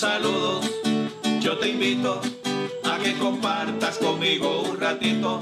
saludos, yo te invito a que compartas conmigo un ratito.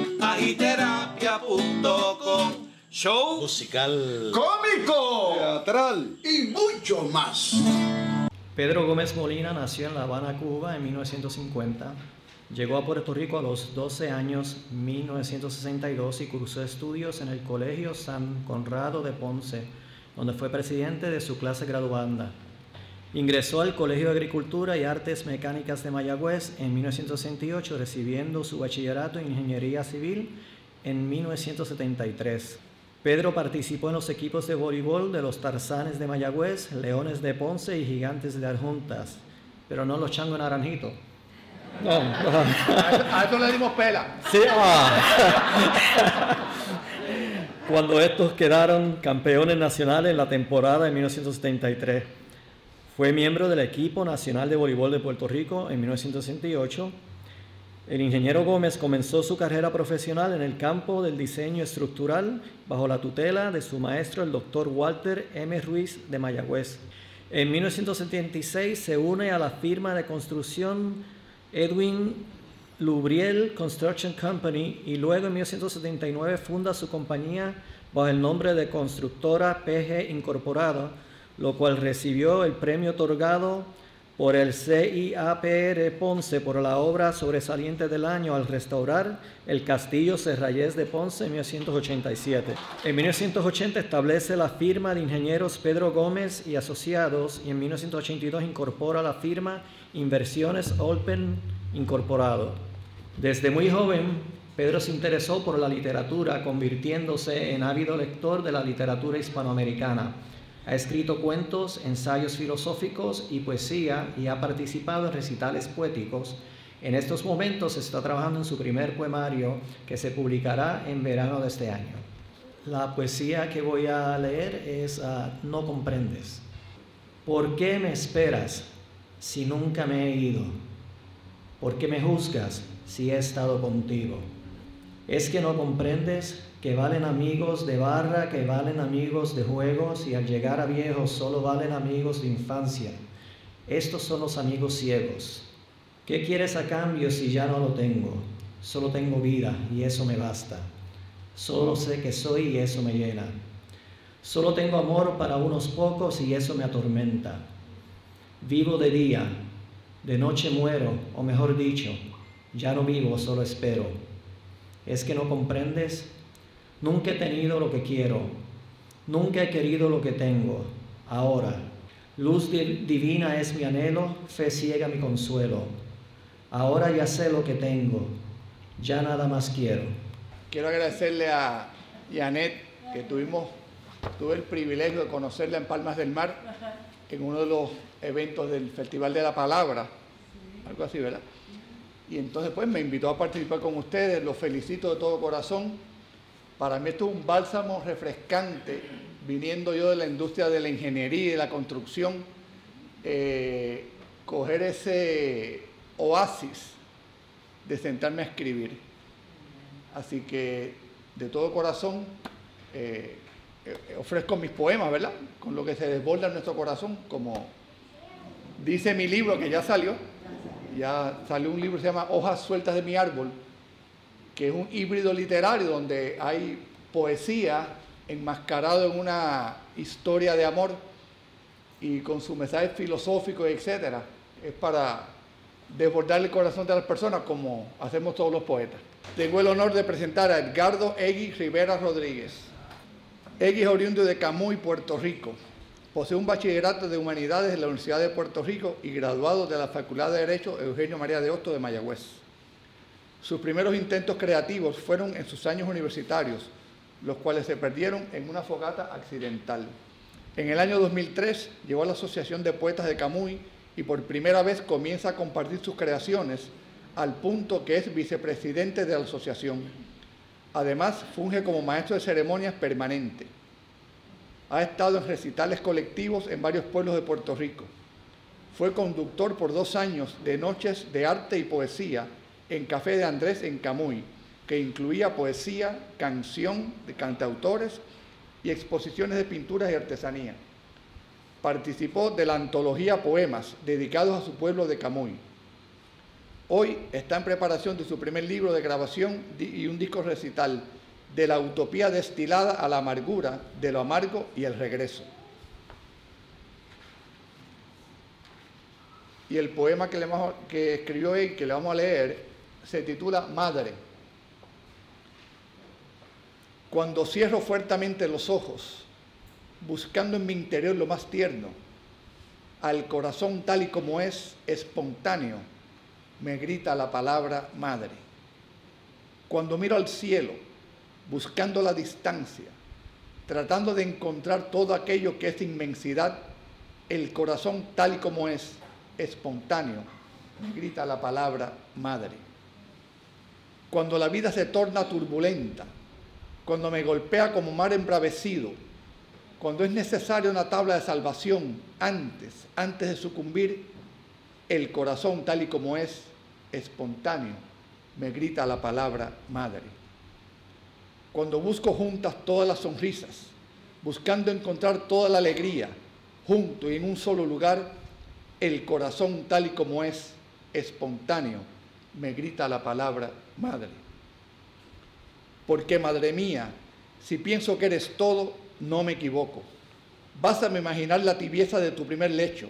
Agiterapia.com. Show musical, cómico, teatral y mucho más. Pedro Gómez Molina nació en La Habana, Cuba, en 1950. Llegó a Puerto Rico a los 12 años, 1962, y cursó estudios en el Colegio San Conrado de Ponce, donde fue presidente de su clase graduanda. Ingresó al Colegio de Agricultura y Artes Mecánicas de Mayagüez en 1968, recibiendo su bachillerato en Ingeniería Civil en 1973. Pedro participó en los equipos de voleibol de los Tarzanes de Mayagüez, Leones de Ponce y Gigantes de Adjuntas, pero no los Changos Naranjito. No. A eso le dimos pela. Sí, Cuando estos quedaron campeones nacionales en la temporada de 1973. Fue miembro del equipo nacional de voleibol de Puerto Rico en 1968. El ingeniero Gómez comenzó su carrera profesional en el campo del diseño estructural bajo la tutela de su maestro, el doctor Walter M. Ruiz de Mayagüez. En 1976 se une a la firma de construcción Edwin Lubriel Construction Company y luego en 1979 funda su compañía bajo el nombre de Constructora PG Incorporada, lo cual recibió el premio otorgado por el CIAPR Ponce por la obra sobresaliente del año al restaurar el Castillo Serrayes de Ponce en 1987. En 1980 establece la firma de ingenieros Pedro Gómez y Asociados y en 1982 incorpora la firma Inversiones Olpen Incorporado. Desde muy joven, Pedro se interesó por la literatura, convirtiéndose en ávido lector de la literatura hispanoamericana. Ha escrito cuentos, ensayos filosóficos y poesía y ha participado en recitales poéticos. En estos momentos está trabajando en su primer poemario que se publicará en verano de este año. La poesía que voy a leer es No comprendes. ¿Por qué me esperas si nunca me he ido? ¿Por qué me juzgas si he estado contigo? ¿Es que no comprendes que valen amigos de barra, que valen amigos de juegos y al llegar a viejos solo valen amigos de infancia? Estos son los amigos ciegos. ¿Qué quieres a cambio si ya no lo tengo? Solo tengo vida y eso me basta. Solo sé que soy y eso me llena. Solo tengo amor para unos pocos y eso me atormenta. Vivo de día, de noche muero, o mejor dicho, ya no vivo, solo espero. ¿Es que no comprendes? Nunca he tenido lo que quiero, nunca he querido lo que tengo. Ahora, luz divina es mi anhelo, fe ciega mi consuelo. Ahora ya sé lo que tengo, ya nada más quiero. Quiero agradecerle a Janet, que tuve el privilegio de conocerla en Palmas del Mar, en uno de los eventos del Festival de la Palabra, algo así, ¿verdad? Y entonces pues me invitó a participar con ustedes, los felicito de todo corazón. Para mí esto es un bálsamo refrescante, viniendo yo de la industria de la ingeniería y de la construcción, coger ese oasis de sentarme a escribir. Así que de todo corazón ofrezco mis poemas, ¿verdad? Con lo que se desborda en nuestro corazón, como dice mi libro que ya salió un libro que se llama Hojas sueltas de mi árbol, que es un híbrido literario donde hay poesía enmascarado en una historia de amor y con su mensaje filosófico, etcétera. Es para desbordar el corazón de las personas como hacemos todos los poetas. Tengo el honor de presentar a Edgardo Egui Rivera Rodríguez. Egui es oriundo de Camuy, Puerto Rico. Posee un bachillerato de Humanidades en la Universidad de Puerto Rico y graduado de la Facultad de Derecho Eugenio María de Hostos de Mayagüez. Sus primeros intentos creativos fueron en sus años universitarios, los cuales se perdieron en una fogata accidental. En el año 2003 llegó a la Asociación de Poetas de Camuy y por primera vez comienza a compartir sus creaciones, al punto que es vicepresidente de la asociación. Además, funge como maestro de ceremonias permanente. Ha estado en recitales colectivos en varios pueblos de Puerto Rico. Fue conductor por 2 años de noches de arte y poesía en Café de Andrés en Camuy, que incluía poesía, canción de cantautores y exposiciones de pinturas y artesanía. Participó de la antología Poemas dedicados a su pueblo de Camuy. Hoy está en preparación de su primer libro de grabación y un disco recital, de la utopía destilada a la amargura, de lo amargo y el regreso. Y el poema que escribió él, que le vamos a leer, se titula Madre. Cuando cierro fuertemente los ojos, buscando en mi interior lo más tierno, al corazón tal y como es, espontáneo, me grita la palabra madre. Cuando miro al cielo, buscando la distancia, tratando de encontrar todo aquello que es inmensidad, el corazón tal y como es, espontáneo, me grita la palabra madre. Cuando la vida se torna turbulenta, cuando me golpea como mar embravecido, cuando es necesaria una tabla de salvación antes de sucumbir, el corazón tal y como es, espontáneo, me grita la palabra madre. Cuando busco juntas todas las sonrisas, buscando encontrar toda la alegría, junto y en un solo lugar, el corazón tal y como es, espontáneo, me grita la palabra madre. Porque, madre mía, si pienso que eres todo, no me equivoco. Basta imaginar la tibieza de tu primer lecho,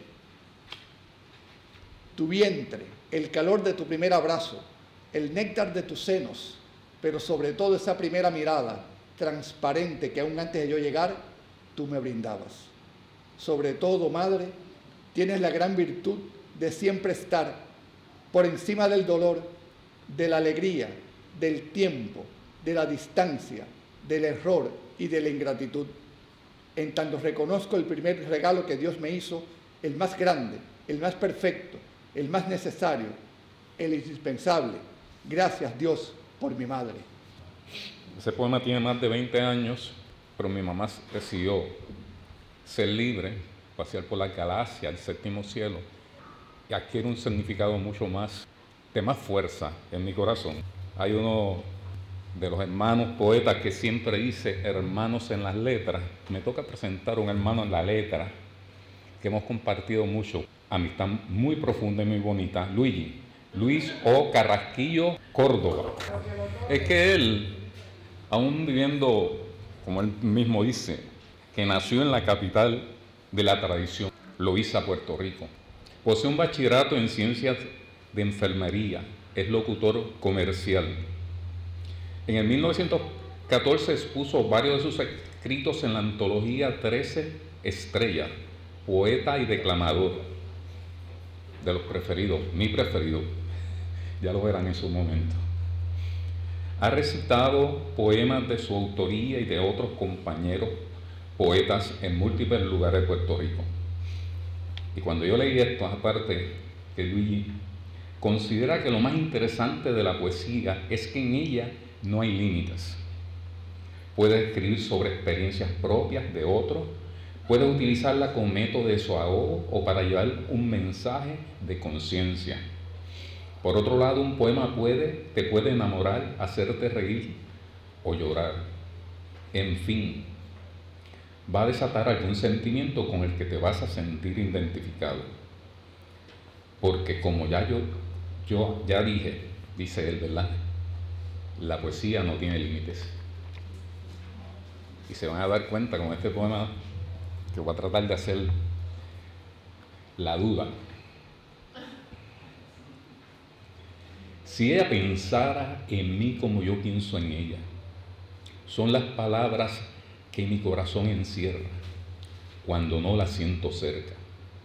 tu vientre, el calor de tu primer abrazo, el néctar de tus senos, pero sobre todo esa primera mirada transparente que aún antes de yo llegar, tú me brindabas. Sobre todo, madre, tienes la gran virtud de siempre estar por encima del dolor, de la alegría, del tiempo, de la distancia, del error y de la ingratitud. En tanto reconozco el primer regalo que Dios me hizo, el más grande, el más perfecto, el más necesario, el indispensable. Gracias, Dios, por mi madre. Ese poema tiene más de 20 años, pero mi mamá decidió ser libre, pasear por la galaxia, el séptimo cielo, y adquiere un significado mucho más, de más fuerza en mi corazón. Hay uno de los hermanos poetas que siempre dice hermanos en las letras. Me toca presentar un hermano en la letra que hemos compartido mucho, amistad muy profunda y muy bonita, Luis O. Carrasquillo Córdoba. Es que él, aún viviendo, como él mismo dice, que nació en la capital de la tradición, Loíza, Puerto Rico, posee un bachillerato en ciencias de enfermería, es locutor comercial. En el 1914 expuso varios de sus escritos en la antología 13 Estrellas, poeta y declamador, de los preferidos, mi preferido, ya lo verán en su momento. Ha recitado poemas de su autoría y de otros compañeros poetas en múltiples lugares de Puerto Rico. Y cuando yo leí esto, aparte que Luigi considera que lo más interesante de la poesía es que en ella no hay límites. Puede escribir sobre experiencias propias de otros, puede utilizarla como método de desahogo o para llevar un mensaje de conciencia. Por otro lado, un poema te puede enamorar, hacerte reír o llorar. En fin, va a desatar algún sentimiento con el que te vas a sentir identificado. Porque como yo ya dije, dice él, ¿verdad? La poesía no tiene límites. Y se van a dar cuenta con este poema que voy a tratar de hacer la duda. Si ella pensara en mí como yo pienso en ella, son las palabras que mi corazón encierra cuando no la siento cerca.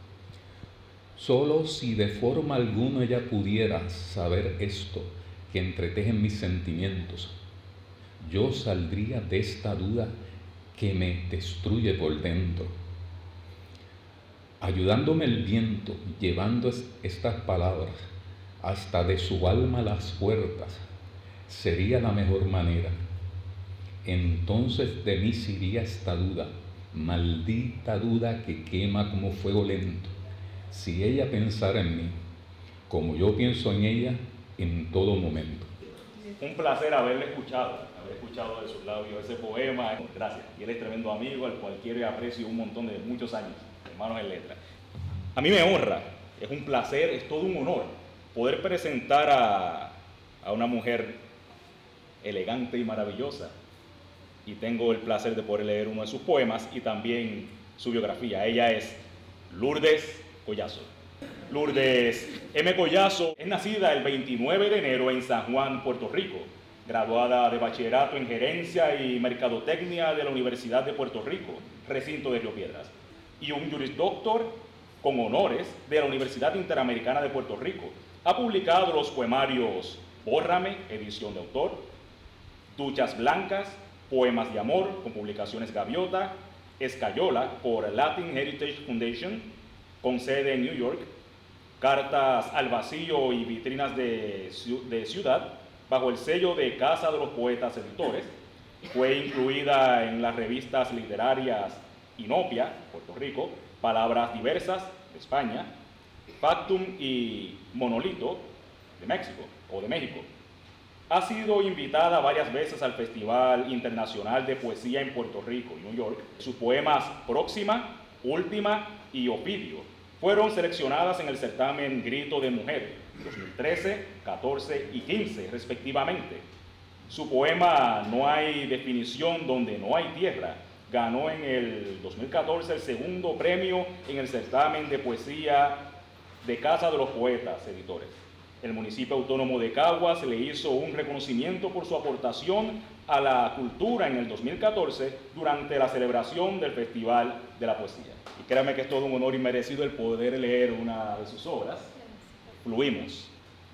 Solo si de forma alguna ella pudiera saber esto que entretejen mis sentimientos, yo saldría de esta duda que me destruye por dentro. Ayudándome el viento, llevando estas palabras hasta de su alma las puertas, sería la mejor manera. Entonces de mí se iría esta duda, maldita duda que quema como fuego lento, si ella pensara en mí, como yo pienso en ella en todo momento. Un placer haber escuchado de sus labios ese poema. Gracias. Y él es tremendo amigo, al cual quiero y aprecio un montón de muchos años. hermanos en letra. A mí me honra, es un placer, es todo un honor poder presentar a una mujer elegante y maravillosa. Y tengo el placer de poder leer uno de sus poemas y también su biografía. Ella es Lourdes Collazo. Lourdes M. Collazo es nacida el 29 de enero en San Juan, Puerto Rico, graduada de bachillerato en gerencia y mercadotecnia de la Universidad de Puerto Rico, recinto de Río Piedras, y un Juris Doctor con honores de la Universidad Interamericana de Puerto Rico. Ha publicado los poemarios Bórrame, edición de autor, Duchas Blancas, Poemas de Amor, con publicaciones Gaviota, Escayola, por Latin Heritage Foundation, con sede en New York, Cartas al Vacío y Vitrinas de Ciudad, bajo el sello de Casa de los Poetas Editores. Fue incluida en las revistas literarias Inopia, Puerto Rico, Palabras Diversas, de España, Factum y Monolito, de México, o de México. Ha sido invitada varias veces al Festival Internacional de Poesía en Puerto Rico, New York. Sus poemas Próxima, Última y Ovidio fueron seleccionadas en el certamen Grito de Mujer, 2013, 14 y 15, respectivamente. Su poema No hay definición donde no hay tierra ganó en el 2014 el segundo premio en el certamen de poesía de Casa de los Poetas Editores. El municipio autónomo de Caguas le hizo un reconocimiento por su aportación a la cultura en el 2014 durante la celebración del Festival de la Poesía. Y créanme que es todo un honor y merecido el poder leer una de sus obras. Fluimos.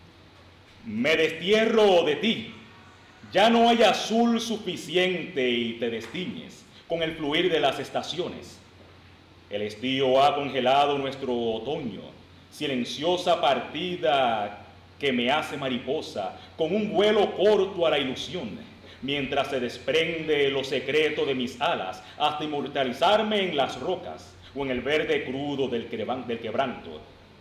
Me destierro de ti, ya no hay azul suficiente y te destiñes con el fluir de las estaciones. El estío ha congelado nuestro otoño, silenciosa partida que me hace mariposa con un vuelo corto a la ilusión, mientras se desprende lo secreto de mis alas hasta inmortalizarme en las rocas o en el verde crudo del quebranto.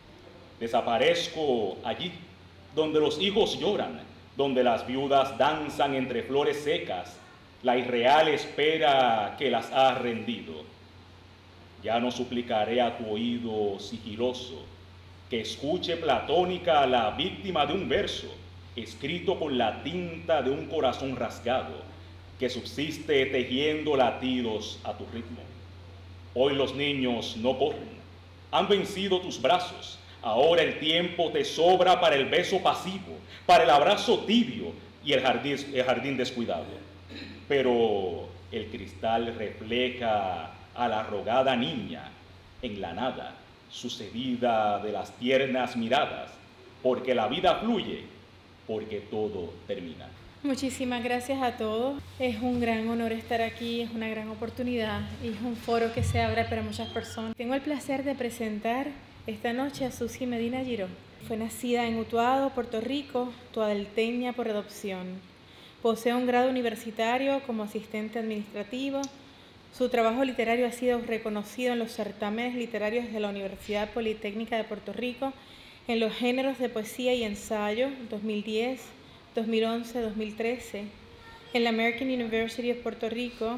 Desaparezco allí, donde los hijos lloran, donde las viudas danzan entre flores secas, la irreal espera que las ha rendido. Ya no suplicaré a tu oído sigiloso que escuche platónica a la víctima de un verso, escrito con la tinta de un corazón rasgado, que subsiste tejiendo latidos a tu ritmo. Hoy los niños no corren, han vencido tus brazos, ahora el tiempo te sobra para el beso pasivo, para el abrazo tibio y el jardín descuidado. Pero el cristal refleja a la arrogada niña en la nada, sucedida de las tiernas miradas, porque la vida fluye, porque todo termina. Muchísimas gracias a todos. Es un gran honor estar aquí, es una gran oportunidad y es un foro que se abre para muchas personas. Tengo el placer de presentar esta noche a Susi Medina Giró. Fue nacida en Utuado, Puerto Rico, tuadelteña por adopción. Posee un grado universitario como asistente administrativo. Su trabajo literario ha sido reconocido en los certámenes literarios de la Universidad Politécnica de Puerto Rico en los géneros de poesía y ensayo 2010, 2011, 2013, en la American University of Puerto Rico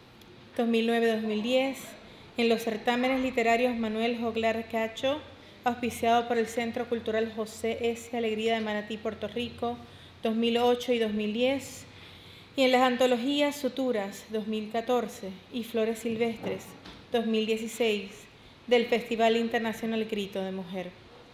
2009-2010, en los certámenes literarios Manuel Joglar Cacho, auspiciado por el Centro Cultural José S. Alegría de Manatí, Puerto Rico 2008 y 2010, y en las antologías Suturas 2014 y Flores Silvestres 2016 del Festival Internacional Grito de Mujer.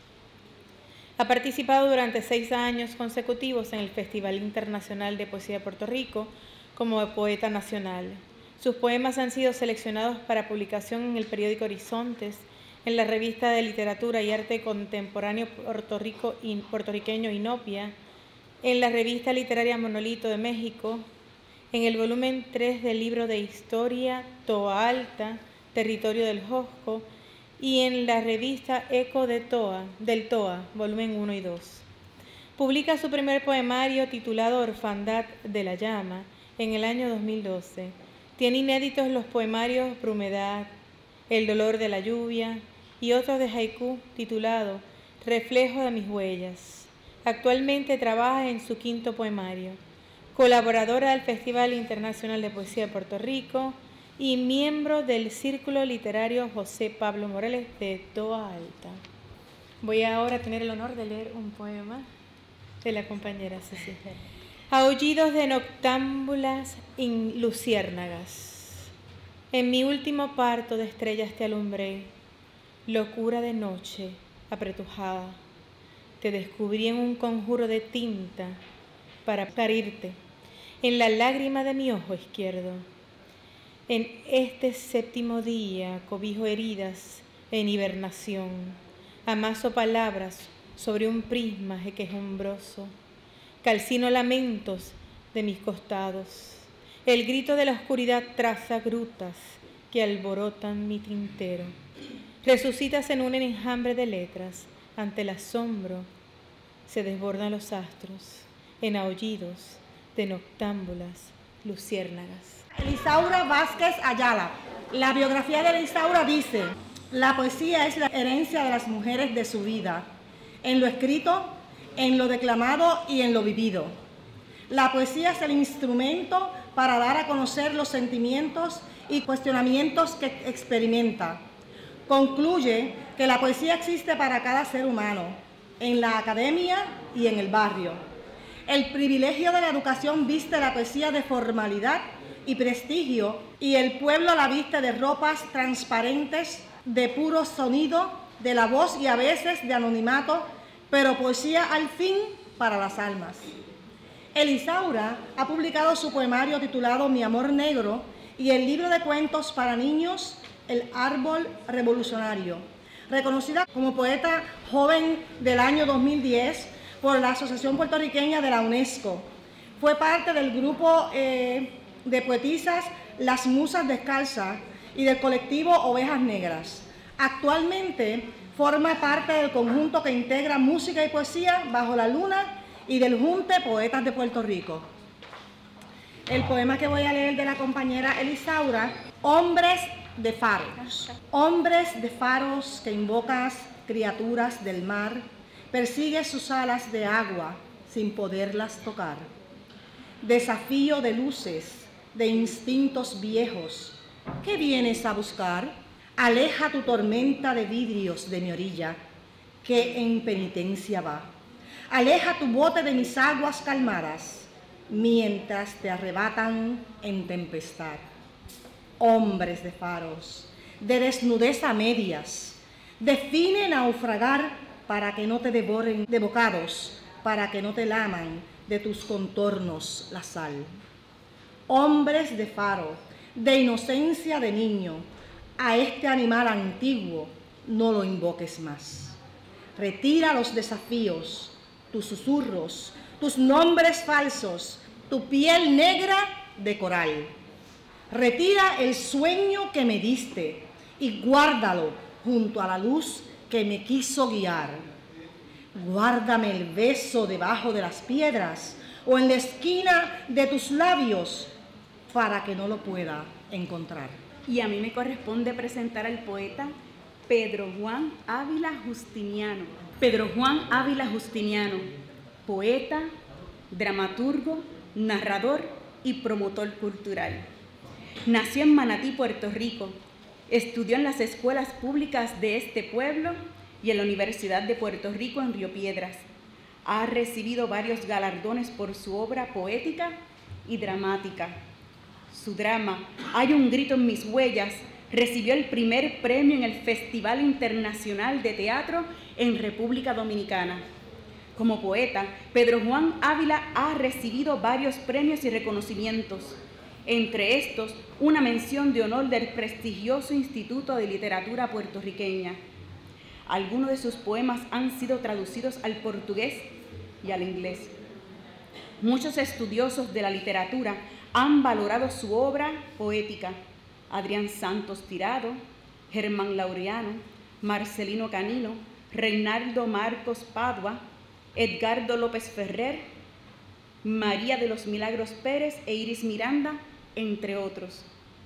Ha participado durante 6 años consecutivos en el Festival Internacional de Poesía de Puerto Rico como poeta nacional. Sus poemas han sido seleccionados para publicación en el periódico Horizontes, en la revista de literatura y arte contemporáneo puertorriqueño Inopia, en la revista literaria Monolito de México, en el volumen 3 del libro de historia Toa Alta, Territorio del Josco, y en la revista Eco del Toa, volumen 1 y 2. Publica su primer poemario titulado Orfandad de la Llama en el año 2012. Tiene inéditos los poemarios Brumedad, El dolor de la lluvia y otros de haiku titulado Reflejo de mis huellas. Actualmente trabaja en su 5º poemario. Colaboradora del Festival Internacional de Poesía de Puerto Rico y miembro del Círculo Literario José Pablo Morales de Toa Alta. Voy ahora a tener el honor de leer un poema de la compañera Ceci. Aullidos de noctámbulas y luciérnagas. En mi último parto de estrellas te alumbré, locura de noche apretujada. Te descubrí en un conjuro de tinta para parirte, en la lágrima de mi ojo izquierdo. En este séptimo día cobijo heridas en hibernación, amaso palabras sobre un prisma quejumbroso, calcino lamentos de mis costados. El grito de la oscuridad traza grutas que alborotan mi tintero. Resucitas en un enjambre de letras, ante el asombro se desbordan los astros, en aullidos de noctámbulas luciérnagas. Elisaura Vázquez Ayala. La biografía de Elisaura dice: la poesía es la herencia de las mujeres de su vida, en lo escrito, en lo declamado y en lo vivido. La poesía es el instrumento para dar a conocer los sentimientos y cuestionamientos que experimenta. Concluye que la poesía existe para cada ser humano, en la academia y en el barrio. El privilegio de la educación viste la poesía de formalidad y prestigio, y el pueblo la viste de ropas transparentes, de puro sonido, de la voz y a veces de anonimato, pero poesía al fin para las almas. Elisaura ha publicado su poemario titulado Mi amor negro y el libro de cuentos para niños El árbol revolucionario, reconocida como poeta joven del año 2010 por la Asociación Puertorriqueña de la UNESCO. Fue parte del grupo de poetisas Las Musas Descalzas y del colectivo Ovejas Negras. Actualmente forma parte del conjunto que integra música y poesía Bajo la Luna y del Junte Poetas de Puerto Rico. El poema que voy a leer de la compañera Elisaura: Hombres de faros. Hombres de faros que invocas, criaturas del mar, persigues sus alas de agua sin poderlas tocar. Desafío de luces, de instintos viejos, ¿qué vienes a buscar? Aleja tu tormenta de vidrios de mi orilla, que en penitencia va. Aleja tu bote de mis aguas calmadas, mientras te arrebatan en tempestad. Hombres de faros, de desnudez a medias, define naufragar para que no te devoren de bocados, para que no te laman de tus contornos la sal. Hombres de faro, de inocencia de niño, a este animal antiguo no lo invoques más. Retira los desafíos, tus susurros, tus nombres falsos, tu piel negra de coral. Retira el sueño que me diste y guárdalo junto a la luz que me quiso guiar. Guárdame el beso debajo de las piedras o en la esquina de tus labios para que no lo pueda encontrar. Y a mí me corresponde presentar al poeta Pedro Juan Ávila Justiniano. Pedro Juan Ávila Justiniano, poeta, dramaturgo, narrador y promotor cultural. Nació en Manatí, Puerto Rico. Estudió en las escuelas públicas de este pueblo y en la Universidad de Puerto Rico en Río Piedras. Ha recibido varios galardones por su obra poética y dramática. Su drama, Hay un grito en mis huellas, recibió el primer premio en el Festival Internacional de Teatro en República Dominicana. Como poeta, Pedro Juan Ávila ha recibido varios premios y reconocimientos, entre estos una mención de honor del prestigioso Instituto de Literatura Puertorriqueña. Algunos de sus poemas han sido traducidos al portugués y al inglés. Muchos estudiosos de la literatura han valorado su obra poética. Adrián Santos Tirado, Germán Laureano, Marcelino Canino, Reinaldo Marcos Padua, Edgardo López Ferrer, María de los Milagros Pérez e Iris Miranda, entre otros.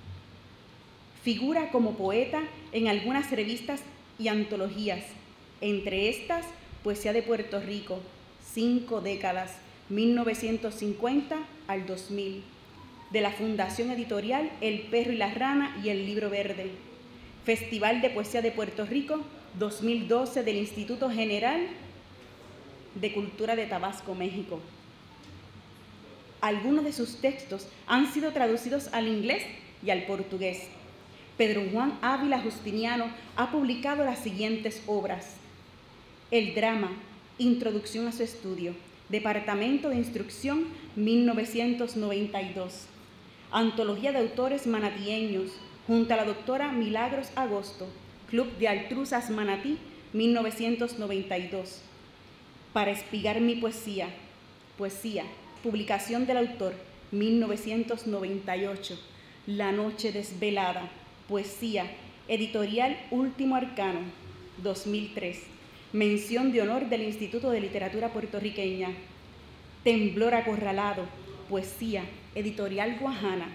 Figura como poeta en algunas revistas y antologías, entre estas Poesía de Puerto Rico, 5 décadas, 1950 al 2000, de la Fundación Editorial El Perro y la Rana y el Libro Verde. Festival de Poesía de Puerto Rico 2012 del Instituto General de Cultura de Tabasco, México. Algunos de sus textos han sido traducidos al inglés y al portugués. Pedro Juan Ávila Justiniano ha publicado las siguientes obras: El drama, Introducción a su estudio, Departamento de Instrucción, 1992. Antología de autores manatieños, junto a la doctora Milagros Agosto, Club de Altruzas Manatí, 1992. Para espigar mi poesía, publicación del autor, 1998. La noche desvelada, poesía, editorial Último Arcano, 2003. Mención de honor del Instituto de Literatura Puertorriqueña. Temblor acorralado, poesía, editorial Guajana,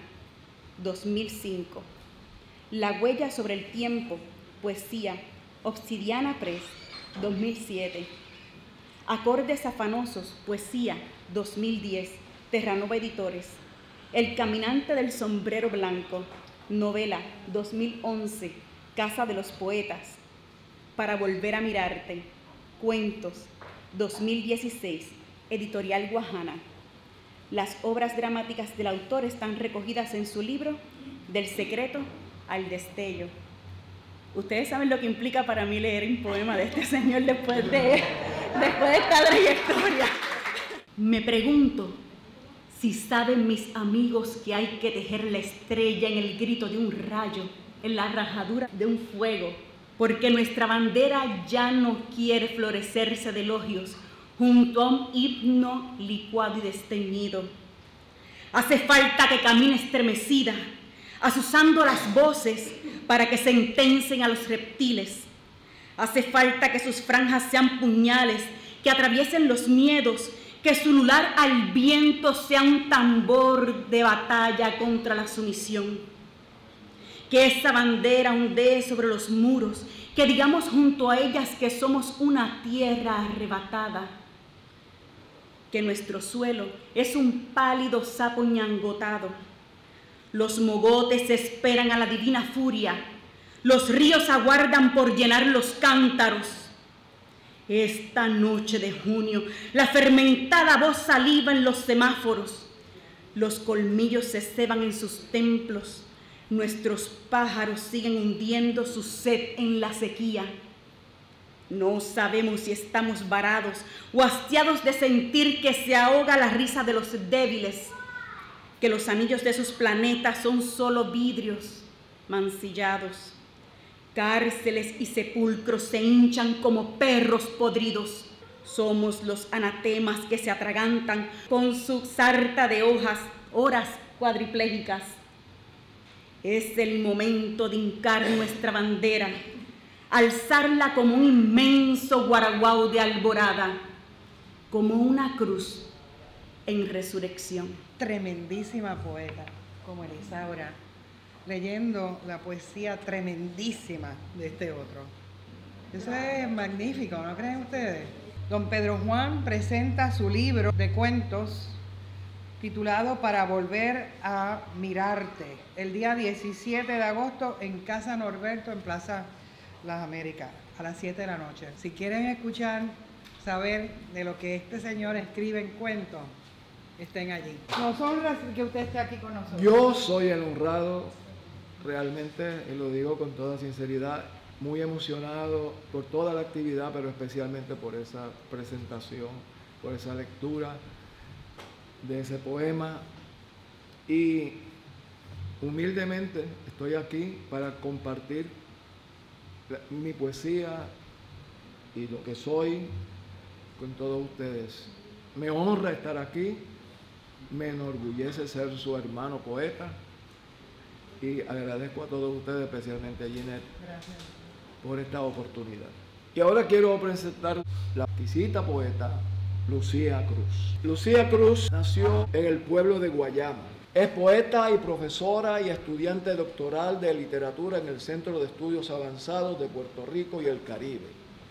2005. La huella sobre el tiempo, poesía, Obsidiana Press, 2007. Acordes afanosos, poesía, 2010, Terranova Editores. El caminante del sombrero blanco, novela, 2011, Casa de los Poetas. Para volver a mirarte, cuentos, 2016, editorial Guajana. Las obras dramáticas del autor están recogidas en su libro Del secreto al destello. Ustedes saben lo que implica para mí leer un poema de este señor después de esta trayectoria. Me pregunto si saben mis amigos que hay que tejer la estrella en el grito de un rayo, en la rajadura de un fuego, porque nuestra bandera ya no quiere florecerse de elogios junto a un himno licuado y desteñido. Hace falta que camine estremecida, azuzando las voces para que sentencien a los reptiles. Hace falta que sus franjas sean puñales, que atraviesen los miedos, que su lunar al viento sea un tambor de batalla contra la sumisión. Que esa bandera ondee sobre los muros, que digamos junto a ellas que somos una tierra arrebatada. Que nuestro suelo es un pálido sapo ñangotado. Los mogotes esperan a la divina furia, los ríos aguardan por llenar los cántaros. Esta noche de junio, la fermentada voz saliva en los semáforos, los colmillos se ceban en sus templos, nuestros pájaros siguen hundiendo su sed en la sequía. No sabemos si estamos varados o hastiados de sentir que se ahoga la risa de los débiles, que los anillos de sus planetas son solo vidrios mancillados. Cárceles y sepulcros se hinchan como perros podridos. Somos los anatemas que se atragantan con su sarta de horas cuadriplégicas. Es el momento de hincar nuestra bandera, alzarla como un inmenso guaraguao de alborada, como una cruz en resurrección. Tremendísima poeta como Elisaura, leyendo la poesía tremendísima de este otro. Eso es magnífico, ¿no creen ustedes? Don Pedro Juan presenta su libro de cuentos titulado Para volver a mirarte, el día 17 de agosto en Casa Norberto, en Plaza Las Américas, a las 7 de la noche. Si quieren escuchar, saber de lo que este señor escribe en cuentos, estén allí. Nos honra que usted esté aquí con nosotros. Yo soy el honrado, realmente, y lo digo con toda sinceridad, muy emocionado por toda la actividad, pero especialmente por esa presentación, por esa lectura de ese poema. Y humildemente estoy aquí para compartir mi poesía y lo que soy con todos ustedes. Me honra estar aquí, me enorgullece ser su hermano poeta y agradezco a todos ustedes, especialmente a Ginette, por esta oportunidad. Y ahora quiero presentar la exquisita poeta Lucía Cruz. Lucía Cruz nació en el pueblo de Guayama. Es poeta y profesora y estudiante doctoral de literatura en el Centro de Estudios Avanzados de Puerto Rico y el Caribe.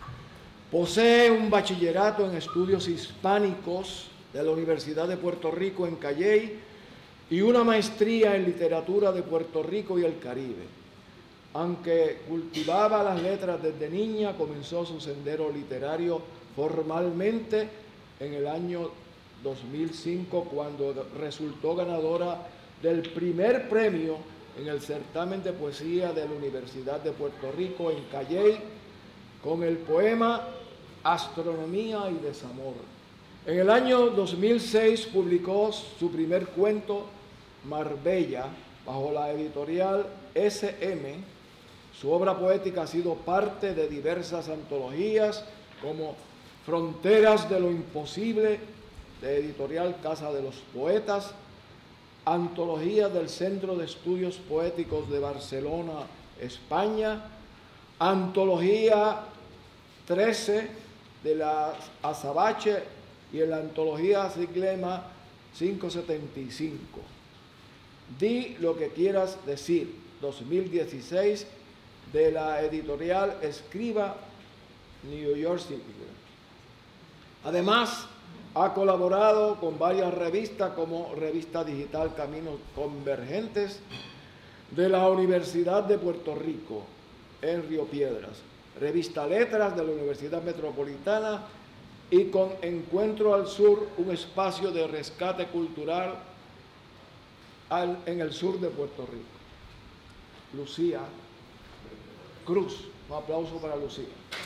Posee un bachillerato en estudios hispánicos de la Universidad de Puerto Rico en Calley y una maestría en literatura de Puerto Rico y el Caribe. Aunque cultivaba las letras desde niña, comenzó su sendero literario formalmente en el año 2005, cuando resultó ganadora del primer premio en el certamen de poesía de la Universidad de Puerto Rico en Calley, con el poema Astronomía y Desamor. En el año 2006 publicó su primer cuento, Marbella, bajo la editorial SM. Su obra poética ha sido parte de diversas antologías como Fronteras de lo Imposible, de editorial Casa de los Poetas, Antología del Centro de Estudios Poéticos de Barcelona, España, Antología 13 de la Azabache y en la Antología Siglema 575. Di lo que quieras decir, 2016, de la editorial Escriba, New York City. Además, ha colaborado con varias revistas como Revista Digital Caminos Convergentes de la Universidad de Puerto Rico en Río Piedras, Revista Letras de la Universidad Metropolitana y con Encuentro al Sur, un espacio de rescate cultural en el sur de Puerto Rico. Lucía Cruz, un aplauso para Lucía.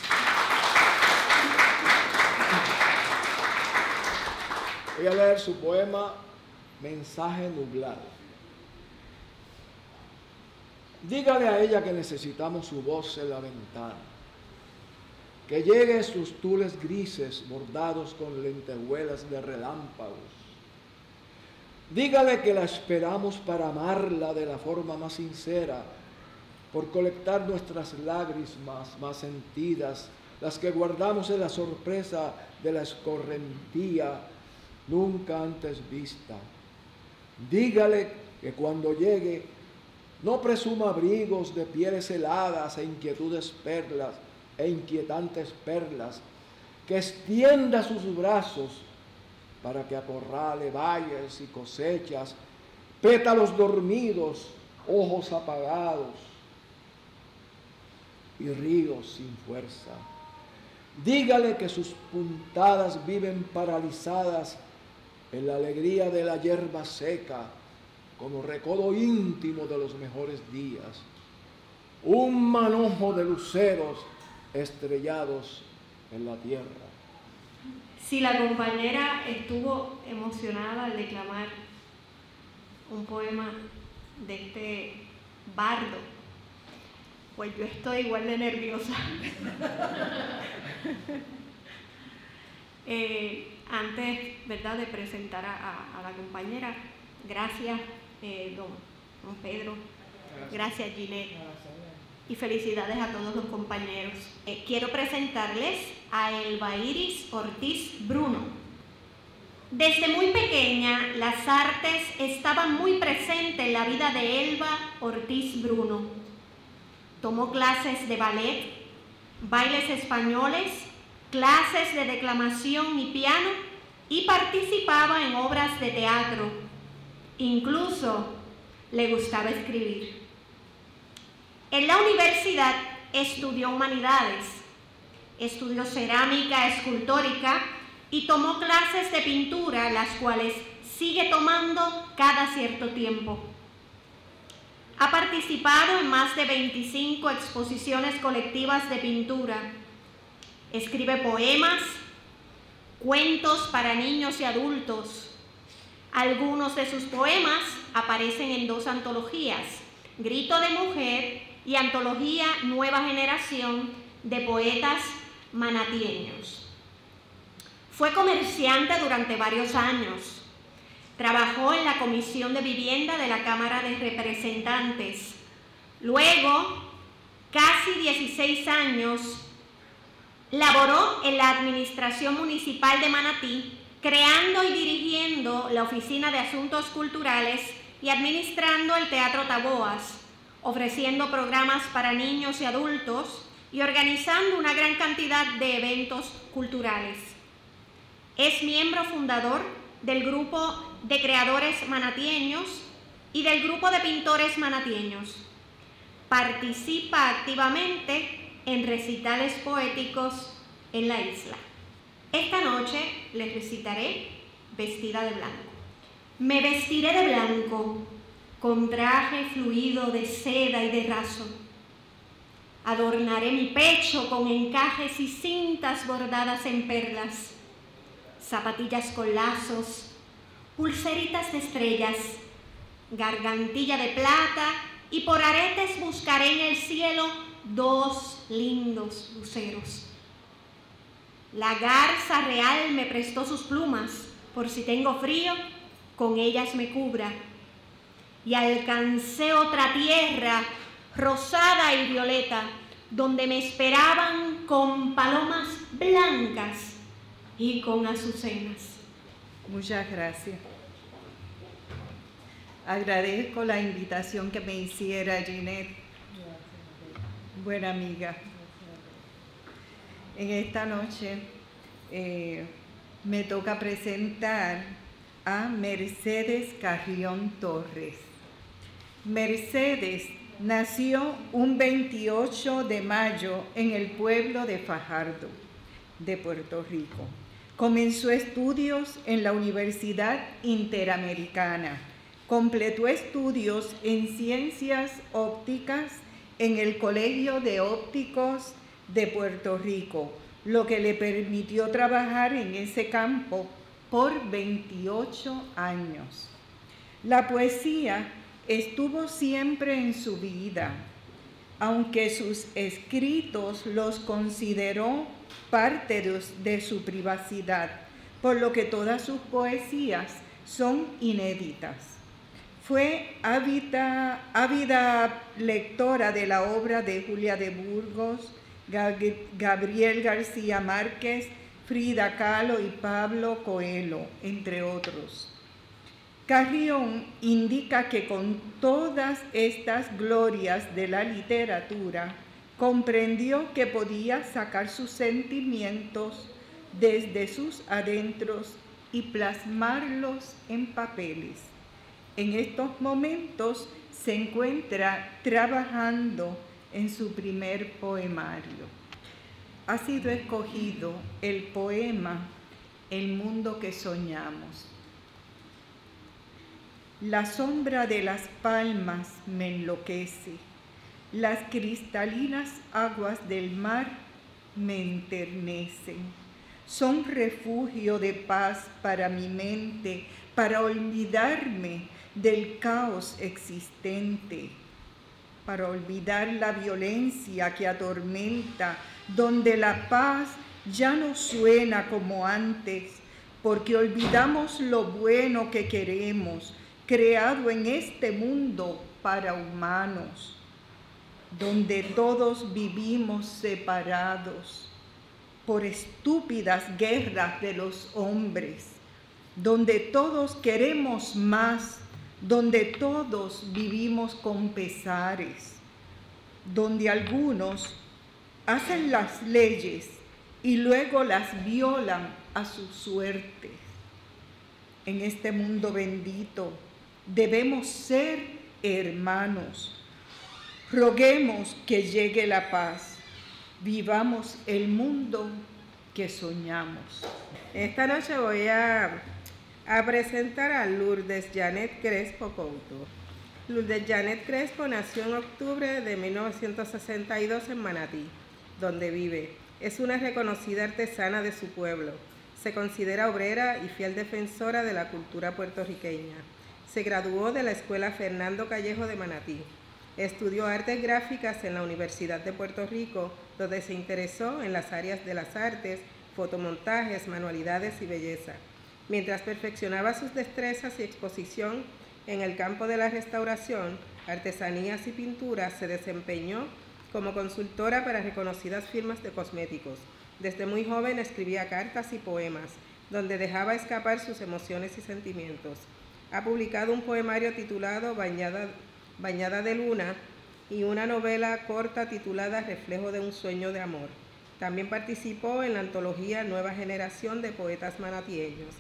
Voy a leer su poema Mensaje Nublado. Dígale a ella que necesitamos su voz en la ventana, que llegue sus tules grises bordados con lentejuelas de relámpagos. Dígale que la esperamos para amarla de la forma más sincera, por colectar nuestras lágrimas más sentidas, las que guardamos en la sorpresa de la escorrentía nunca antes vista. Dígale que cuando llegue no presuma abrigos de pieles heladas e inquietantes perlas, que extienda sus brazos para que acorrale valles y cosechas, pétalos dormidos, ojos apagados y ríos sin fuerza. Dígale que sus puntadas viven paralizadas en la alegría de la hierba seca, como recodo íntimo de los mejores días. Un manojo de luceros estrellados en la tierra. Si la compañera estuvo emocionada al declamar un poema de este bardo, pues yo estoy igual de nerviosa. Antes, ¿verdad?, de presentar a la compañera, gracias, don Pedro, gracias, Ginette, y felicidades a todos los compañeros. Quiero presentarles a Elba Iris Ortiz Bruno. Desde muy pequeña, las artes estaban muy presentes en la vida de Elba Ortiz Bruno. Tomó clases de ballet, bailes españoles, clases de declamación y piano y participaba en obras de teatro. Incluso le gustaba escribir. En la universidad estudió humanidades, estudió cerámica escultórica y tomó clases de pintura, las cuales sigue tomando cada cierto tiempo. Ha participado en más de 25 exposiciones colectivas de pintura. Escribe poemas, cuentos para niños y adultos. Algunos de sus poemas aparecen en 2 antologías, Grito de Mujer y Antología Nueva Generación de Poetas Manatieños. Fue comerciante durante varios años. Trabajó en la Comisión de Vivienda de la Cámara de Representantes. Luego, casi 16 años, laboró en la Administración Municipal de Manatí, creando y dirigiendo la Oficina de Asuntos Culturales y administrando el Teatro Taboas, ofreciendo programas para niños y adultos y organizando una gran cantidad de eventos culturales. Es miembro fundador del grupo de creadores manatieños y del grupo de pintores manatieños. Participa activamente en recitales poéticos en la isla. Esta noche les recitaré vestida de blanco. Me vestiré de blanco, con traje fluido de seda y de raso. Adornaré mi pecho con encajes y cintas bordadas en perlas, zapatillas con lazos, pulseritas de estrellas, gargantilla de plata, y por aretes buscaré en el cielo 2 lindos luceros. La garza real me prestó sus plumas, por si tengo frío, con ellas me cubra. Y alcancé otra tierra, rosada y violeta, donde me esperaban con palomas blancas y con azucenas. Muchas gracias. Agradezco la invitación que me hiciera Ginette, buena amiga. En esta noche me toca presentar a Mercedes Carrión Torres. Mercedes nació un 28 de mayo en el pueblo de Fajardo, de Puerto Rico. Comenzó estudios en la Universidad Interamericana. Completó estudios en ciencias ópticas en el Colegio de Ópticos de Puerto Rico, lo que le permitió trabajar en ese campo por 28 años. La poesía estuvo siempre en su vida, aunque sus escritos los consideró parte de su privacidad, por lo que todas sus poesías son inéditas. Fue ávida lectora de la obra de Julia de Burgos, Gabriel García Márquez, Frida Kahlo y Pablo Coelho, entre otros. Carrión indica que con todas estas glorias de la literatura, comprendió que podía sacar sus sentimientos desde sus adentros y plasmarlos en papeles. En estos momentos se encuentra trabajando en su primer poemario. Ha sido escogido el poema El mundo que soñamos. La sombra de las palmas me enloquece, las cristalinas aguas del mar me enternecen. Son refugio de paz para mi mente, para olvidarme del caos existente, para olvidar la violencia que atormenta, donde la paz ya no suena como antes, porque olvidamos lo bueno que queremos, creado en este mundo para humanos, donde todos vivimos separados por estúpidas guerras de los hombres, donde todos queremos más, donde todos vivimos con pesares, donde algunos hacen las leyes y luego las violan a su suerte. En este mundo bendito debemos ser hermanos. Roguemos que llegue la paz. Vivamos el mundo que soñamos. Esta noche voy a presentar a Lourdes Janet Crespo Couto. Lourdes Janet Crespo nació en octubre de 1962 en Manatí, donde vive. Es una reconocida artesana de su pueblo. Se considera obrera y fiel defensora de la cultura puertorriqueña. Se graduó de la Escuela Fernando Callejo de Manatí. Estudió artes gráficas en la Universidad de Puerto Rico, donde se interesó en las áreas de las artes, fotomontajes, manualidades y belleza. Mientras perfeccionaba sus destrezas y exposición en el campo de la restauración, artesanías y pinturas, se desempeñó como consultora para reconocidas firmas de cosméticos. Desde muy joven escribía cartas y poemas, donde dejaba escapar sus emociones y sentimientos. Ha publicado un poemario titulado Bañada de Luna y una novela corta titulada Reflejo de un sueño de amor. También participó en la antología Nueva Generación de Poetas Manatieños.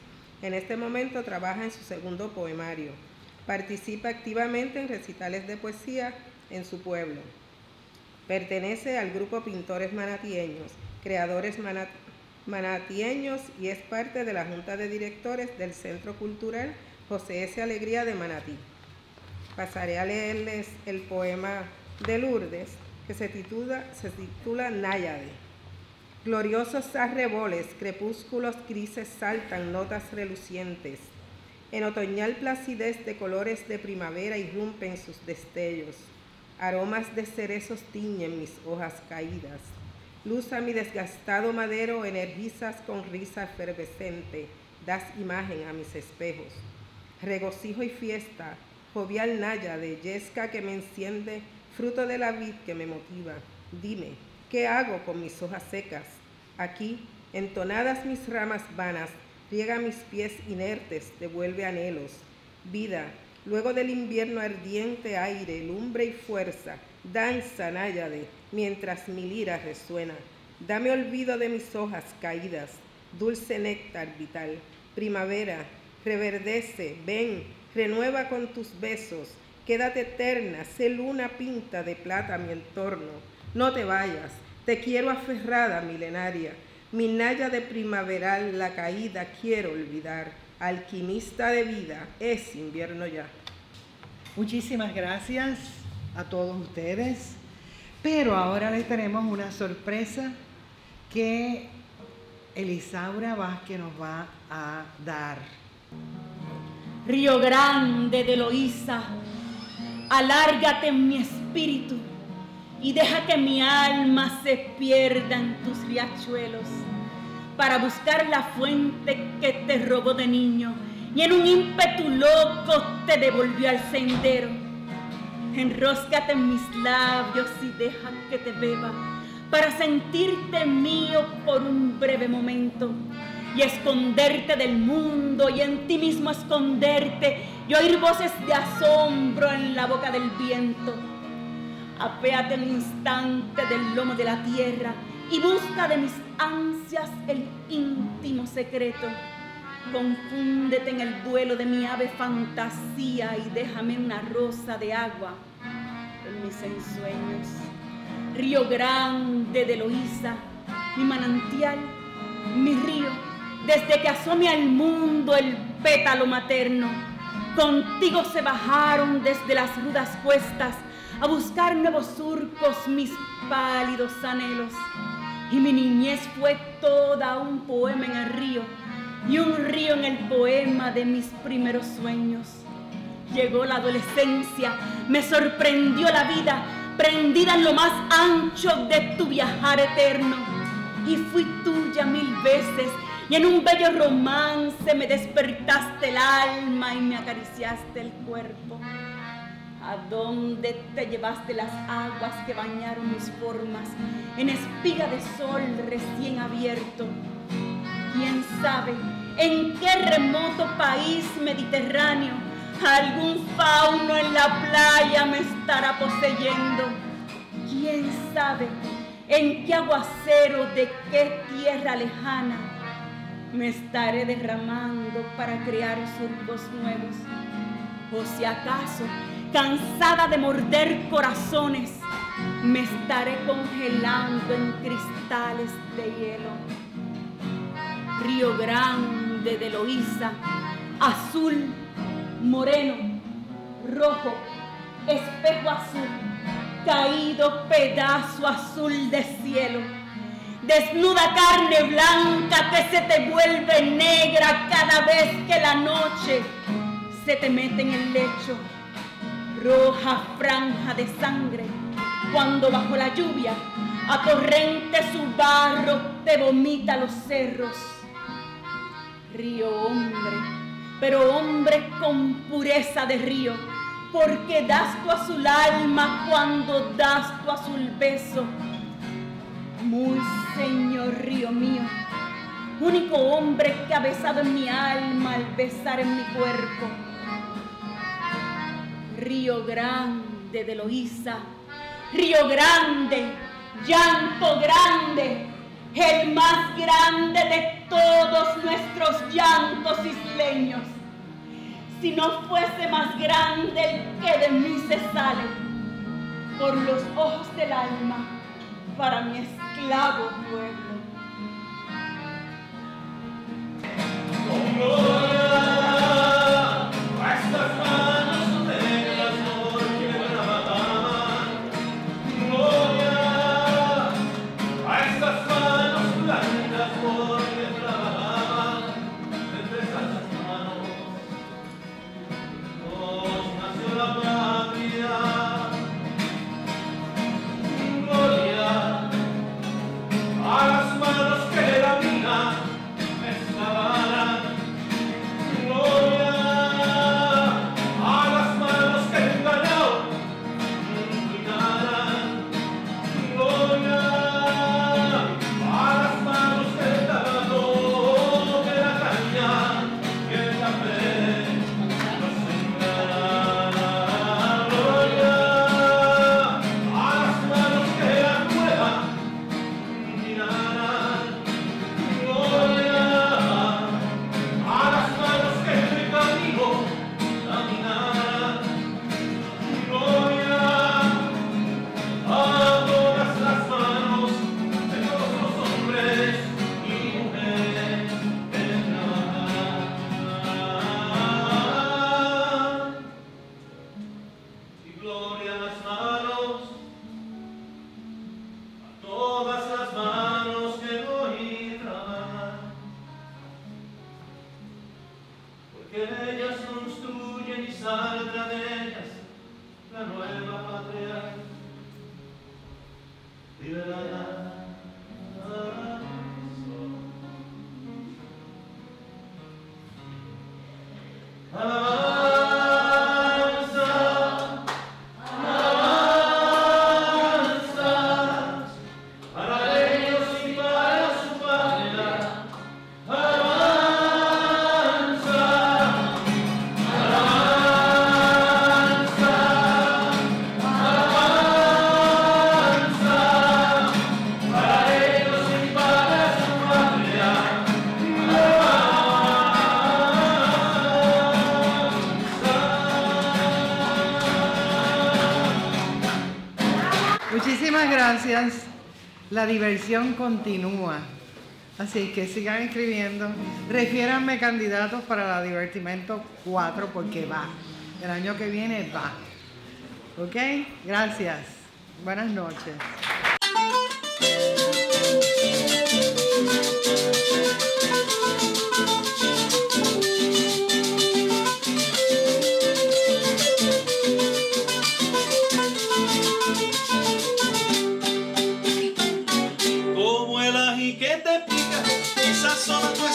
En este momento trabaja en su segundo poemario. Participa activamente en recitales de poesía en su pueblo. Pertenece al grupo Pintores Manatieños, creadores manatieños, y es parte de la Junta de Directores del Centro Cultural José S. Alegría de Manatí. Pasaré a leerles el poema de Lourdes, que se titula Náyade. Gloriosos arreboles, crepúsculos grises saltan notas relucientes. En otoñal placidez de colores de primavera irrumpen sus destellos. Aromas de cerezos tiñen mis hojas caídas. Luz a mi desgastado madero, energizas con risa efervescente, das imagen a mis espejos. Regocijo y fiesta, jovial náyade, yesca que me enciende, fruto de la vid que me motiva. Dime, ¿qué hago con mis hojas secas? Aquí, entonadas mis ramas vanas, riega mis pies inertes, devuelve anhelos. Vida, luego del invierno ardiente aire, lumbre y fuerza, danza náyade, mientras mi lira resuena. Dame olvido de mis hojas caídas, dulce néctar vital. Primavera, reverdece, ven, renueva con tus besos. Quédate eterna, sé luna pinta de plata mi entorno. No te vayas, te quiero aferrada, milenaria. Mi náyade primaveral, la caída quiero olvidar. Alquimista de vida, es invierno ya. Muchísimas gracias a todos ustedes. Pero ahora les tenemos una sorpresa que Elisaura Vázquez nos va a dar. Río Grande de Loíza, alárgate en mi espíritu y deja que mi alma se pierda en tus riachuelos para buscar la fuente que te robó de niño y en un ímpetu loco te devolvió al sendero. Enróscate en mis labios y deja que te beba para sentirte mío por un breve momento y esconderte del mundo y en ti mismo esconderte y oír voces de asombro en la boca del viento. Apéate un instante del lomo de la tierra y busca de mis ansias el íntimo secreto. Confúndete en el vuelo de mi ave fantasía y déjame una rosa de agua en mis ensueños. Río Grande de Loíza, mi manantial, mi río, desde que asome al mundo el pétalo materno, contigo se bajaron desde las rudas cuestas a buscar nuevos surcos mis pálidos anhelos. Y mi niñez fue toda un poema en el río y un río en el poema de mis primeros sueños. Llegó la adolescencia, me sorprendió la vida, prendida en lo más ancho de tu viajar eterno. Y fui tuya 1000 veces, y en un bello romance me despertaste el alma y me acariciaste el cuerpo. ¿A dónde te llevaste las aguas que bañaron mis formas en espiga de sol recién abierto? ¿Quién sabe en qué remoto país mediterráneo algún fauno en la playa me estará poseyendo? ¿Quién sabe en qué aguacero de qué tierra lejana me estaré derramando para crear surcos nuevos? O si acaso, cansada de morder corazones, me estaré congelando en cristales de hielo. Río Grande de Loíza, azul, moreno, rojo, espejo azul, caído pedazo azul de cielo. Desnuda carne blanca que se te vuelve negra cada vez que la noche se te mete en el lecho. Roja franja de sangre, cuando bajo la lluvia a torrente su barro te vomita los cerros. Río hombre, pero hombre con pureza de río, porque das tu azul alma cuando das tu azul beso. Muy señor río mío, único hombre que ha besado en mi alma al besar en mi cuerpo. Río Grande de Loíza, Río Grande, llanto grande, el más grande de todos nuestros nuestros llantos isleños, si no fuese más grande el que de mí se sale, por los ojos del alma, para mi esclavo pueblo. Muchísimas gracias. La diversión continúa. Así que sigan escribiendo. Refiéranme candidatos para la Divertimento 4 porque va. El año que viene va. ¿Ok? Gracias. Buenas noches. Como el ají que te pica, esa son nuestras